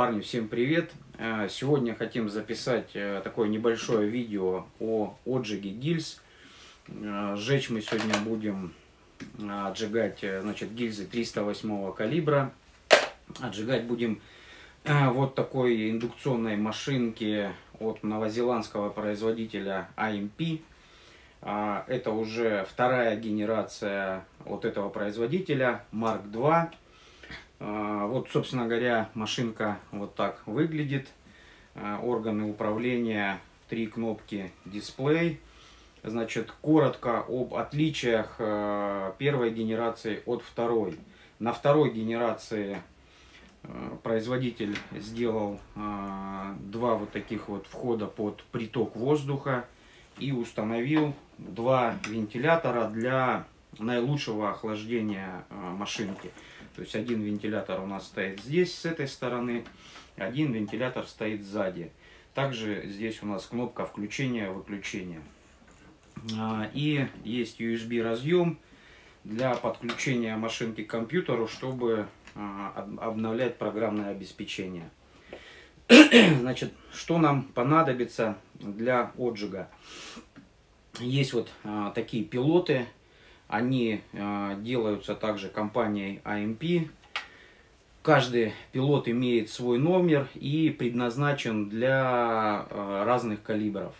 Парни, всем привет! Сегодня хотим записать такое небольшое видео о отжиге гильз. Сжечь мы сегодня будем отжигать, значит, гильзы 308 калибра. Отжигать будем вот такой индукционной машинки от новозеландского производителя AMP. Это уже вторая генерация от этого производителя, Mark II. Вот, собственно говоря, машинка вот так выглядит. Органы управления, 3 кнопки, дисплей. Значит, коротко об отличиях первой генерации от второй. На второй генерации производитель сделал 2 вот таких вот входа под приток воздуха и установил 2 вентилятора для наилучшего охлаждения машинки. То есть один вентилятор у нас стоит здесь, с этой стороны, один вентилятор стоит сзади. Также здесь у нас кнопка включения-выключения. И есть USB разъем для подключения машинки к компьютеру, чтобы обновлять программное обеспечение. Значит, что нам понадобится для отжига? Есть вот такие пилоты. Они делаются также компанией AMP. Каждый пилот имеет свой номер и предназначен для разных калибров.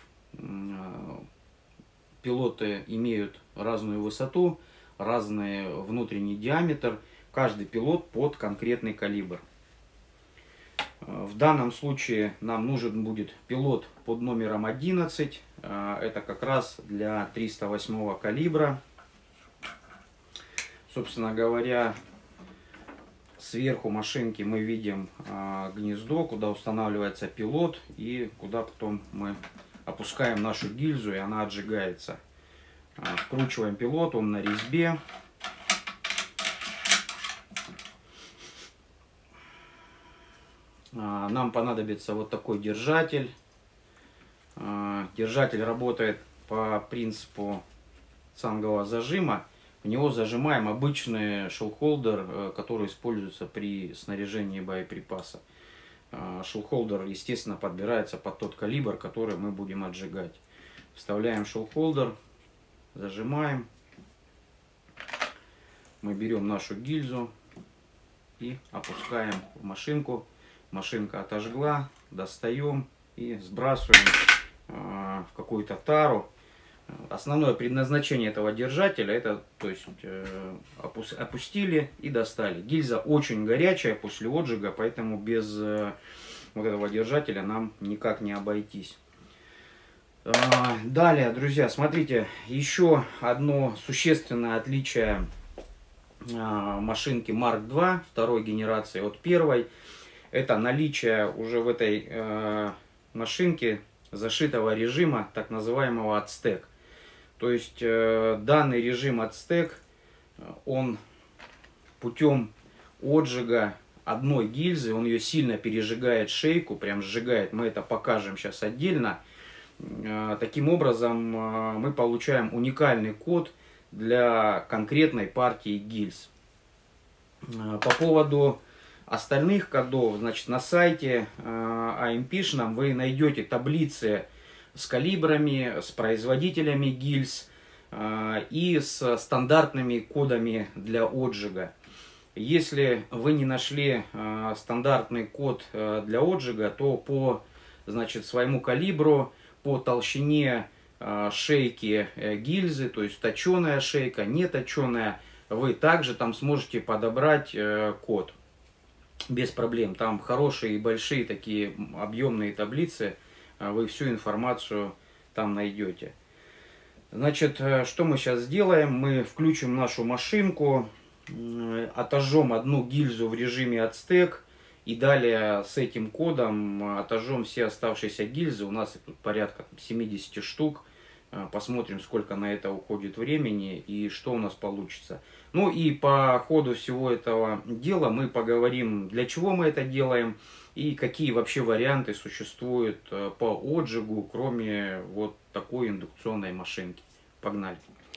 Пилоты имеют разную высоту, разный внутренний диаметр. Каждый пилот под конкретный калибр. В данном случае нам нужен будет пилот под номером 11. Это как раз для 308 калибра. Собственно говоря, сверху машинки мы видим гнездо, куда устанавливается пилот и куда потом мы опускаем нашу гильзу, и она отжигается. Вкручиваем пилот, он на резьбе. Нам понадобится вот такой держатель. Держатель работает по принципу цангового зажима. В него зажимаем обычный шелл-холдер, который используется при снаряжении боеприпаса. Шелл-холдер, естественно, подбирается под тот калибр, который мы будем отжигать. Вставляем шелл-холдер, зажимаем. Мы берем нашу гильзу и опускаем в машинку. Машинка отожгла, достаем и сбрасываем в какую-то тару. Основное предназначение этого держателя, это, то есть, опустили и достали. Гильза очень горячая после отжига, поэтому без вот этого держателя нам никак не обойтись. Далее, друзья, смотрите, еще одно существенное отличие машинки Mark II второй генерации от первой. Это наличие уже в этой машинке зашитого режима, так называемого отстек. То есть данный режим отстек, он путем отжига одной гильзы, он ее сильно пережигает шейку, прям сжигает, мы это покажем сейчас отдельно. Таким образом мы получаем уникальный код для конкретной партии гильз. По поводу остальных кодов, значит, на сайте AMP-шном вы найдете таблицы с калибрами, с производителями гильз и с стандартными кодами для отжига. Если вы не нашли стандартный код для отжига, то по, значит, своему калибру, по толщине шейки гильзы, то есть точеная шейка, не точеная, вы также там сможете подобрать код без проблем. Там хорошие и большие такие объемные таблицы. Вы всю информацию там найдете. Значит, что мы сейчас сделаем? Мы включим нашу машинку, отожжем одну гильзу в режиме отстек, и далее с этим кодом отожжем все оставшиеся гильзы. У нас тут порядка 70 штук. Посмотрим, сколько на это уходит времени и что у нас получится. Ну и по ходу всего этого дела мы поговорим, для чего мы это делаем и какие вообще варианты существуют по отжигу, кроме вот такой индукционной машинки. Погнали!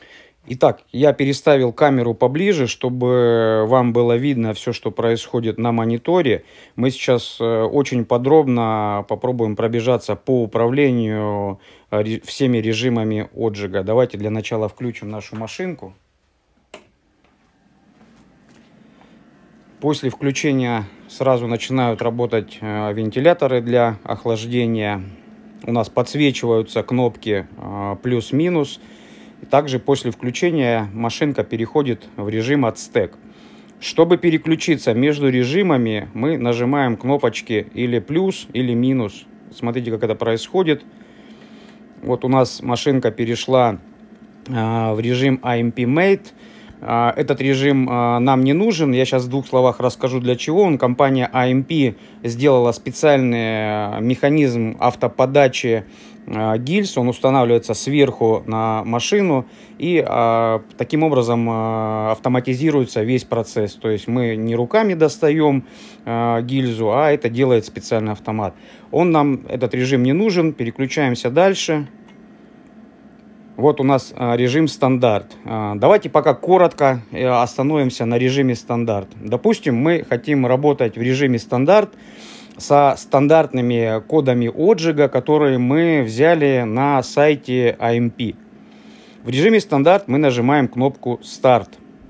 Итак, я переставил камеру поближе, чтобы вам было видно все, что происходит на мониторе. Мы сейчас очень подробно попробуем пробежаться по управлению всеми режимами отжига. Давайте для начала включим нашу машинку. После включения сразу начинают работать вентиляторы для охлаждения. У нас подсвечиваются кнопки плюс-минус. Также после включения машинка переходит в режим Aztec. Чтобы переключиться между режимами, мы нажимаем кнопочки или плюс, или минус. Смотрите, как это происходит. Вот у нас машинка перешла в режим AMP Mate. Этот режим нам не нужен. Я сейчас в двух словах расскажу, для чего он. Компания AMP сделала специальный механизм автоподачи гильз. Он устанавливается сверху на машину, и таким образом автоматизируется весь процесс. То есть мы не руками достаем гильзу, а это делает специальный автомат. Нам этот режим не нужен. Переключаемся дальше. Вот у нас режим стандарт. Давайте пока коротко остановимся на режиме стандарт. Допустим, мы хотим работать в режиме стандарт со стандартными кодами отжига, которые мы взяли на сайте AMP. В режиме стандарт мы нажимаем кнопку «Старт».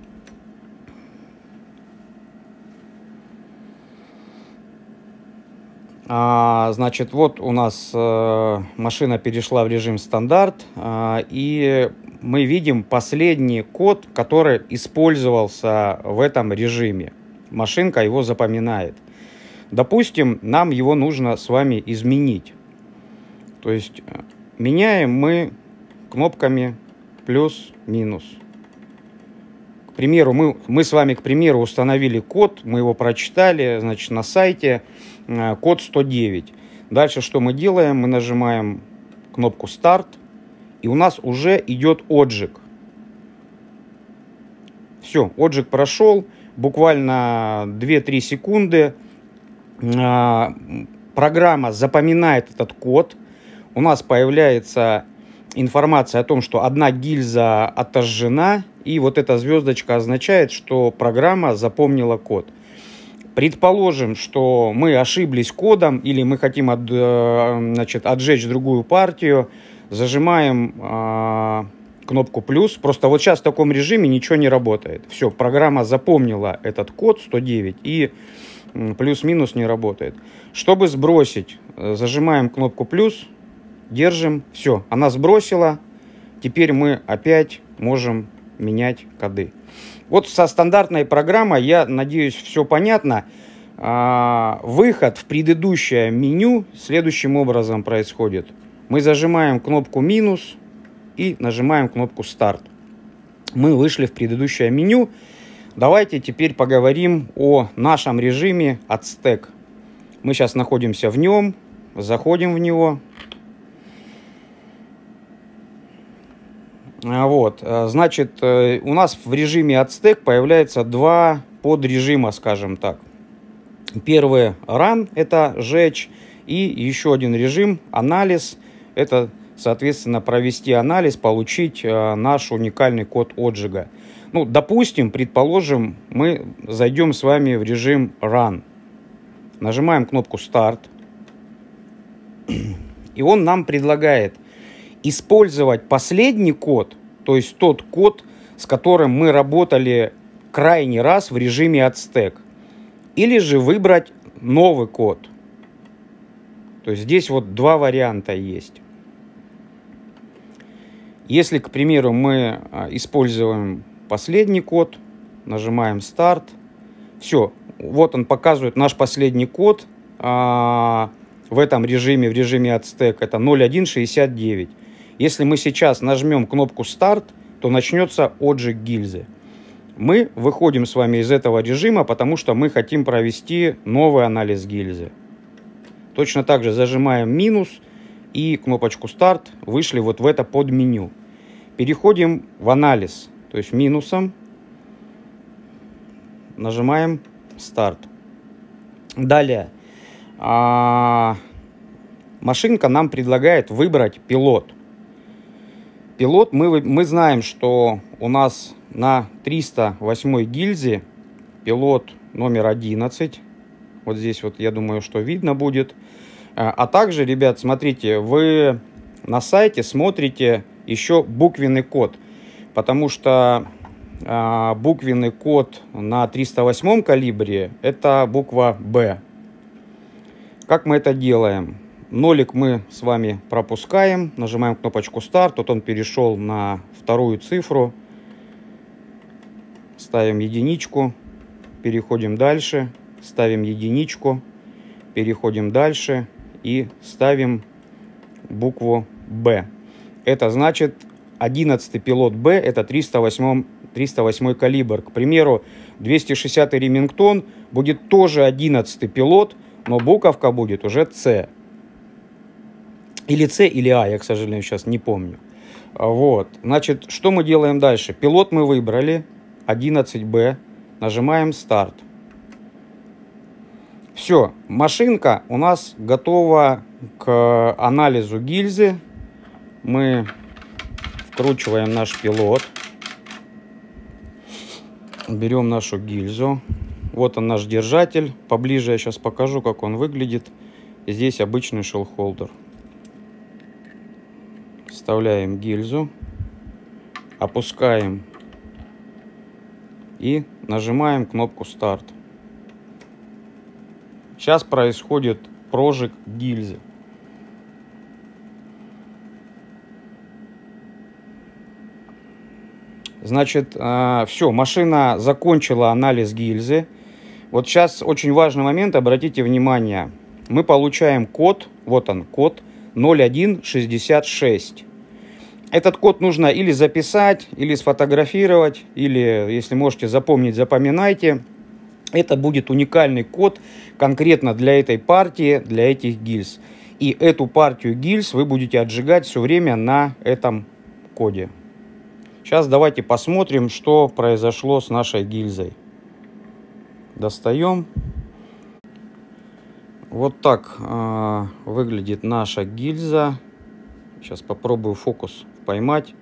Значит, вот у нас машина перешла в режим стандарт, и мы видим последний код, который использовался в этом режиме. Машинка его запоминает. Допустим, нам его нужно с вами изменить. То есть меняем мы кнопками плюс-минус. К примеру, мы с вами, установили код, мы его прочитали, значит, на сайте, код 109. Дальше что мы делаем? Мы нажимаем кнопку «Старт», и у нас уже идет отжиг. Все, отжиг прошел, буквально 2-3 секунды. Программа запоминает этот код. У нас появляется информация о том, что одна гильза отожжена, и вот эта звездочка означает, что программа запомнила код. Предположим, что мы ошиблись кодом, или мы хотим отжечь другую партию, зажимаем кнопку плюс. Просто вот сейчас в таком режиме ничего не работает. Все, программа запомнила этот код 109, и плюс-минус не работает. Чтобы сбросить, зажимаем кнопку плюс, держим, все, она сбросила. Теперь мы опять можем менять коды. Вот со стандартной программой, я надеюсь, все понятно. Выход в предыдущее меню следующим образом происходит. Мы зажимаем кнопку минус и нажимаем кнопку старт. Мы вышли в предыдущее меню. Давайте теперь поговорим о нашем режиме Aztec. Мы сейчас находимся в нем, заходим в него. Вот, значит, у нас в режиме Aztec появляется два подрежима, скажем так. Первый Run, это жечь, и еще один режим анализ, это, соответственно, провести анализ, получить наш уникальный код отжига. Ну, допустим, предположим, мы зайдем с вами в режим Run. Нажимаем кнопку Start. И он нам предлагает использовать последний код, то есть тот код, с которым мы работали крайний раз в режиме Aztec. Или же выбрать новый код. То есть здесь вот два варианта есть. Если, к примеру, мы используем последний код, нажимаем Start. Все, вот он показывает наш последний код в этом режиме, в режиме Aztec. Это 0169. Если мы сейчас нажмем кнопку Start, то начнется отжиг гильзы. Мы выходим с вами из этого режима, потому что мы хотим провести новый анализ гильзы. Точно так же зажимаем минус и кнопочку Start, вышли вот в это подменю. Переходим в анализ, то есть минусом нажимаем Start. Далее машинка нам предлагает выбрать пилот. Пилот, мы знаем, что у нас на 308 гильзе пилот номер 11. Вот здесь вот, я думаю, что видно будет. А также, ребят, смотрите, вы на сайте смотрите еще буквенный код. Потому что буквенный код на 308 калибре — это буква «Б». Как мы это делаем? Нолик мы с вами пропускаем, нажимаем кнопочку «Старт», вот он перешел на вторую цифру, ставим единичку, переходим дальше, ставим единичку, переходим дальше и ставим букву «Б». Это значит 11-й пилот «Б» — это 308 калибр. К примеру, 260-й Ремингтон будет тоже 11-й пилот, но буковка будет уже «С». Или С, или А, я, к сожалению, сейчас не помню. Вот, значит, что мы делаем дальше? Пилот мы выбрали, 11Б, нажимаем «Старт». Все, машинка у нас готова к анализу гильзы. Мы вкручиваем наш пилот. Берем нашу гильзу. Вот он, наш держатель. Поближе я сейчас покажу, как он выглядит. Здесь обычный шелл-холдер. Вставляем гильзу, опускаем и нажимаем кнопку «Старт». Сейчас происходит прожиг гильзы. Значит, все, машина закончила анализ гильзы. Вот сейчас очень важный момент, обратите внимание. Мы получаем код, вот он, код 0166. Этот код нужно или записать, или сфотографировать, или, если можете запомнить, запоминайте. Это будет уникальный код конкретно для этой партии, для этих гильз. И эту партию гильз вы будете отжигать все время на этом коде. Сейчас давайте посмотрим, что произошло с нашей гильзой. Достаем. Вот так выглядит наша гильза. Сейчас попробую фокус поймать.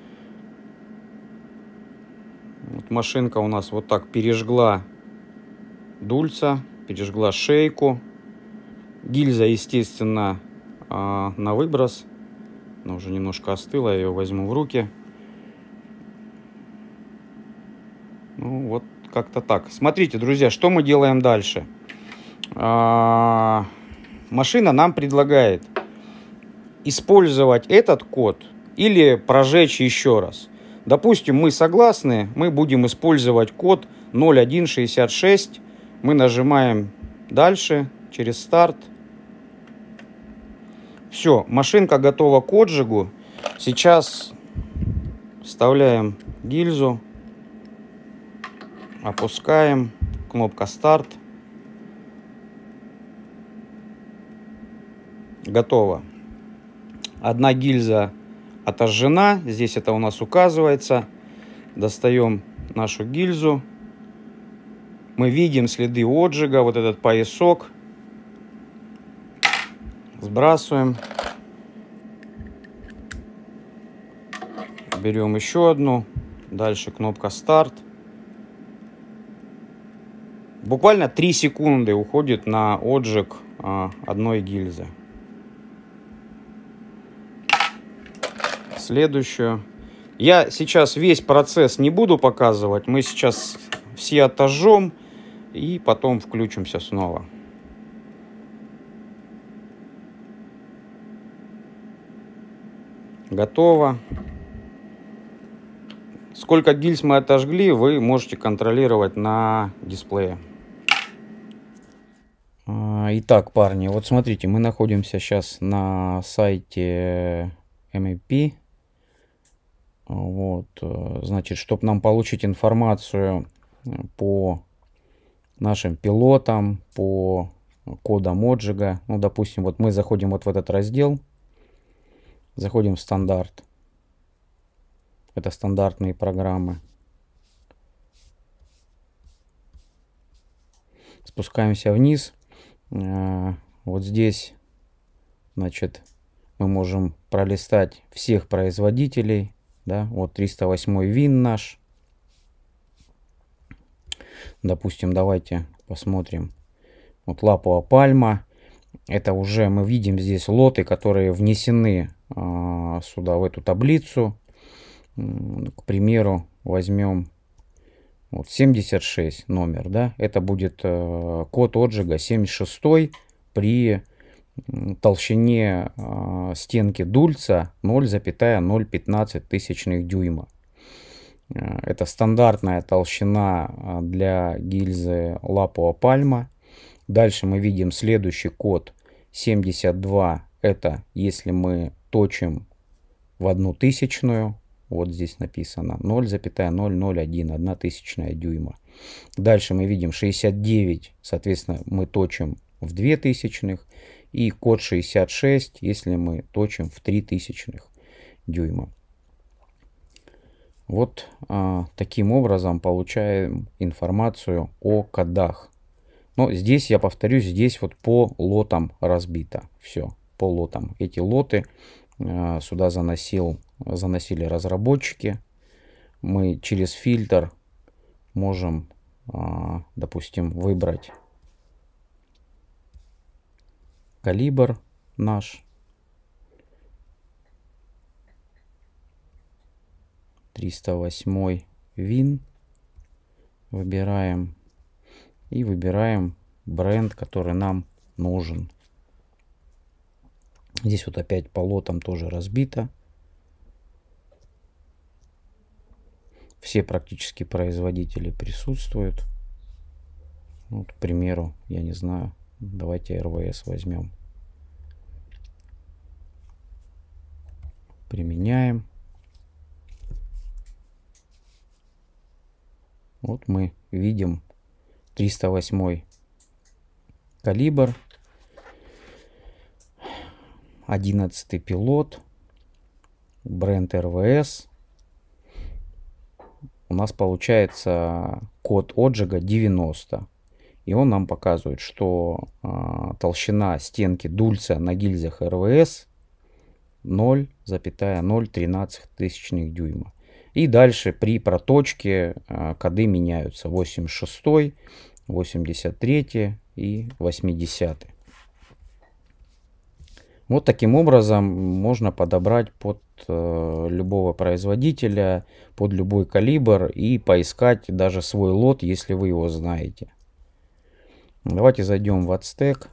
Вот машинка у нас вот так пережгла дульца, пережгла шейку. Гильза, естественно, на выброс. Она уже немножко остыла, я ее возьму в руки. Ну вот как-то так. Смотрите, друзья, что мы делаем дальше. Машина нам предлагает использовать этот код или прожечь еще раз. Допустим, мы согласны, мы будем использовать код 0166. Мы нажимаем дальше через старт. Все, машинка готова к отжигу. Сейчас вставляем гильзу, опускаем, кнопка старт. Готово. Одна гильза отожжена. Здесь это у нас указывается. Достаем нашу гильзу. Мы видим следы отжига. Вот этот поясок. Сбрасываем. Берем еще одну. Дальше кнопка старт. Буквально 3 секунды уходит на отжиг одной гильзы. Следующую. Я сейчас весь процесс не буду показывать. Мы сейчас все отожжем и потом включимся снова. Готово. Сколько гильз мы отожгли, вы можете контролировать на дисплее. Итак, парни, вот смотрите, мы находимся сейчас на сайте MAP. Вот, значит, чтобы нам получить информацию по нашим пилотам, по кодам отжига, ну, допустим, вот мы заходим вот в этот раздел, заходим в стандарт. Это стандартные программы. Спускаемся вниз. Вот здесь, значит, мы можем пролистать всех производителей. Да, вот 308 ВИН наш. Допустим, давайте посмотрим. Вот лаповая пальма. Это уже мы видим здесь лоты, которые внесены сюда, в эту таблицу. К примеру, возьмем вот 76 номер. Да? Это будет код отжига 76 при толщине стенки дульца 0,015 тысячных дюйма. Это стандартная толщина для гильзы лаповая пальма. Дальше мы видим следующий код 72. Это если мы точим в 1/1000. Вот здесь написано 0,001 1/1000 дюйма. Дальше мы видим 69. Соответственно, мы точим в 0,02. И код 66, если мы точим в 0,03 дюйма. Вот таким образом получаем информацию о кодах. Но здесь, я повторюсь, здесь вот по лотам разбито. Все, по лотам. Эти лоты сюда заносили разработчики. Мы через фильтр можем, допустим, выбрать калибр наш. 308 ВИН. Выбираем. И выбираем бренд, который нам нужен. Здесь вот опять по лотам тоже разбито. Все практически производители присутствуют. Вот, к примеру, я не знаю, давайте РВС возьмем. Применяем. Вот мы видим 308 калибр, 11 пилот, бренд РВС. У нас получается код отжига 90. И он нам показывает, что толщина стенки дульца на гильзах РВС 0,013 тысячных дюйма. И дальше при проточке коды меняются. 86, 83 и 80. Вот таким образом можно подобрать под любого производителя, под любой калибр и поискать даже свой лот, если вы его знаете. Давайте зайдем в Adstec.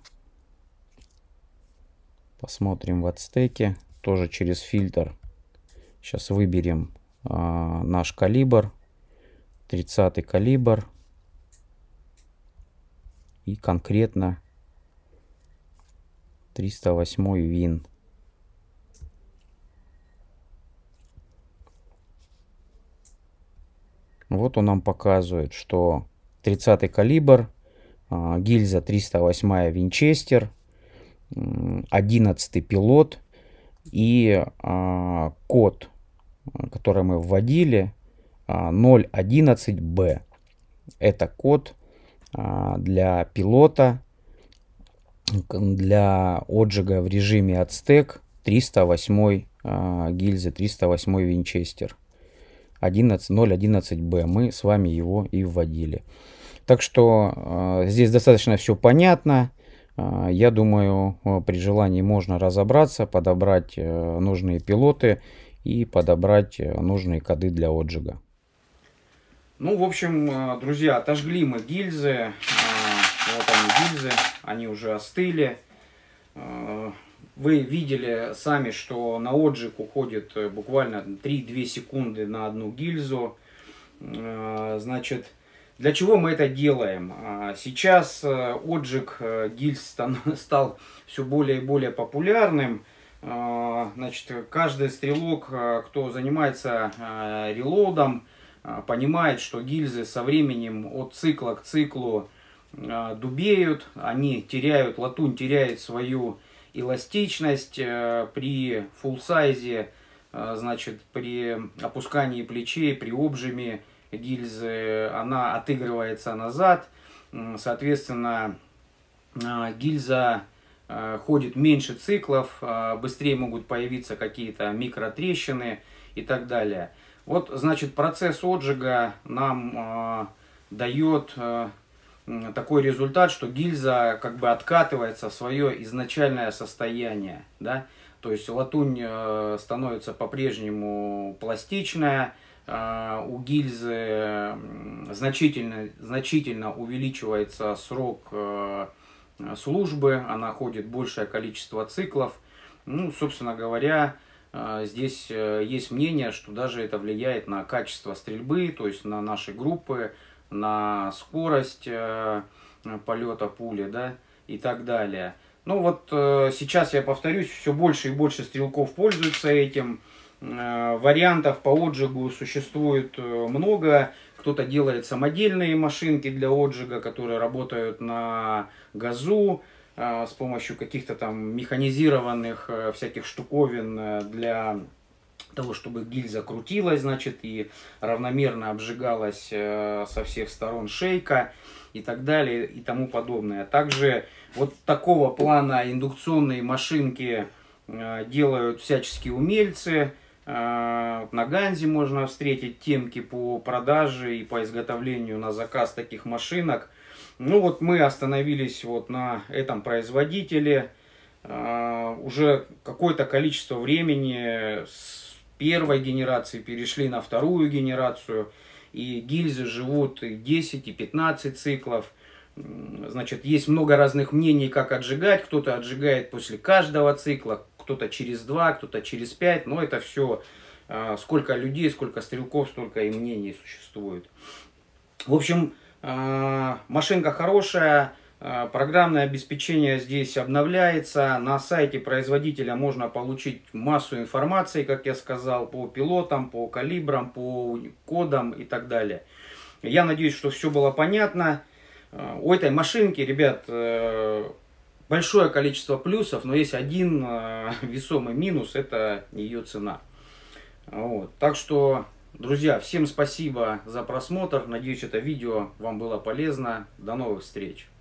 Посмотрим в Adstec. Тоже через фильтр. Сейчас выберем наш калибр. 30 калибр. И конкретно 308 ВИН. Вот он нам показывает, что 30 калибр, гильза 308 Винчестер, 11 пилот и код, который мы вводили, 011B. Это код для пилота, для отжига в режиме Adstec 308 гильзы, 308 Винчестер. 011B. Мы с вами его и вводили. Так что здесь достаточно все понятно. Я думаю, при желании можно разобраться, подобрать нужные пилоты и подобрать нужные коды для отжига. Ну, в общем, друзья, отожгли мы гильзы. Вот они гильзы, они уже остыли. Вы видели сами, что на отжиг уходит буквально 3-2 секунды на одну гильзу. Значит, для чего мы это делаем? Сейчас отжиг гильз стал все более и более популярным. Значит, каждый стрелок, кто занимается релоудом, понимает, что гильзы со временем от цикла к циклу дубеют, они теряют, латунь теряет свою эластичность при фулл-сайзе, значит, при опускании плечей, при обжиме гильзы, она отыгрывается назад, соответственно, гильза ходит меньше циклов, быстрее могут появиться какие-то микротрещины и так далее. Вот, значит, процесс отжига нам дает такой результат, что гильза как бы откатывается в свое изначальное состояние, да? То есть латунь становится по-прежнему пластичная, у гильзы значительно увеличивается срок службы, она ходит большее количество циклов. Ну, собственно говоря, здесь есть мнение, что даже это влияет на качество стрельбы, то есть на наши группы, на скорость полета пули, да, и так далее. Ну вот сейчас я повторюсь, все больше и больше стрелков пользуются этим. Вариантов по отжигу существует много. Кто-то делает самодельные машинки для отжига, которые работают на газу с помощью каких-то там механизированных всяких штуковин для того, чтобы гильза крутилась, значит, и равномерно обжигалась со всех сторон шейка и так далее и тому подобное. Также вот такого плана индукционные машинки делают всяческие умельцы. На Ганзе можно встретить темки по продаже и по изготовлению на заказ таких машинок. Ну вот мы остановились вот на этом производителе. Уже какое-то количество времени с первой генерации перешли на вторую генерацию. И гильзы живут и 10, и 15 циклов. Значит, есть много разных мнений, как отжигать. Кто-то отжигает после каждого цикла, кто-то через 2, кто-то через 5. Но это все, сколько людей, сколько стрелков, столько и мнений существует. В общем, машинка хорошая. Программное обеспечение здесь обновляется. На сайте производителя можно получить массу информации, как я сказал, по пилотам, по калибрам, по кодам и так далее. Я надеюсь, что все было понятно. У этой машинки, ребят, большое количество плюсов, но есть один весомый минус, это ее цена. Вот. Так что, друзья, всем спасибо за просмотр. Надеюсь, это видео вам было полезно. До новых встреч.